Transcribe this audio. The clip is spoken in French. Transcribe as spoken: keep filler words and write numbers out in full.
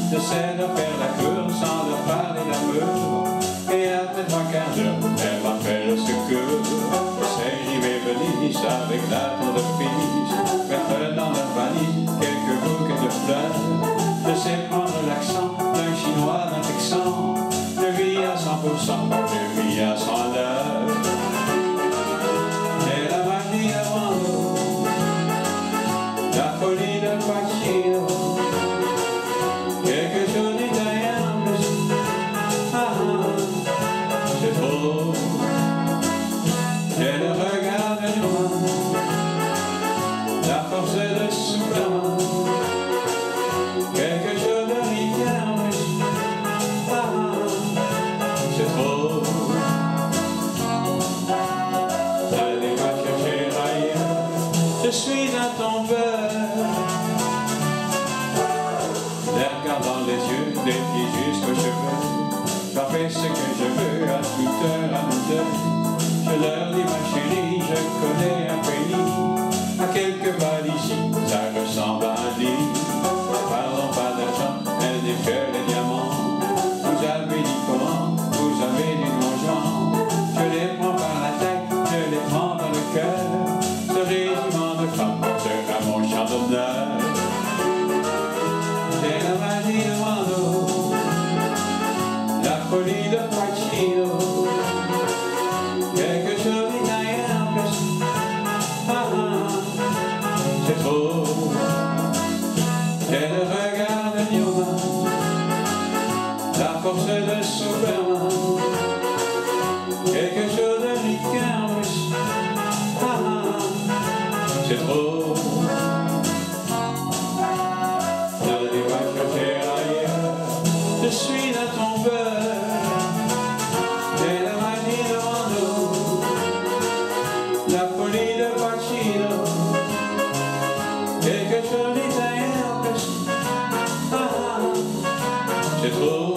J'essaie de faire la cour sans leur parler d'amour. Et après trois quarts d'heure, elle m'appelle au secours. J'essaie d'y venir avec la tour de piste, mettre dans leur valise quelques bouquets de fleurs. Je sais prendre l'accent d'un chinois, d'un texan. Je vis à cent pour cent, je vis à cent à l'heure. C'est la magie de Wando, la folie de Pacino, quelque chose d'italien en plus. Ah, ah, c'est trop. C'est le regard de Johan, la force de Superman, quelque chose de ricain en plus. Ah, ah, c'est trop. Allez va chercher ailleurs, je suis un tombeur. Les regards dans les yeux, des pieds jusqu'aux cheveux. J'en fais ce que je veux à toute heure, à toute heure. Je leur dis ma chérie, je connais un pays, à quelques balles ici, ça ressemble à un lit. Parlons pas d'argent, elle n'est que les diamants. Vous avez dit comment, vous avez dit non-genre. Je les prends par la tête, je les prends dans le cœur. Ce régiment de femmes sera mon champ d'honneur. C'est la magie de Wando, la folie de Pacino, quelque chose d'italien en plus. Ah, ah, c'est trop. C'est le regard de Newman, la force de Superman, quelque chose de ricain en plus. Ah, ah, c'est trop. N'allez pas chercher ailleurs, je suis un tombeur. C'est la magie de Wando, la folie de Pacino, quelque chose d'italien en plus. Ah, ah, c'est trop.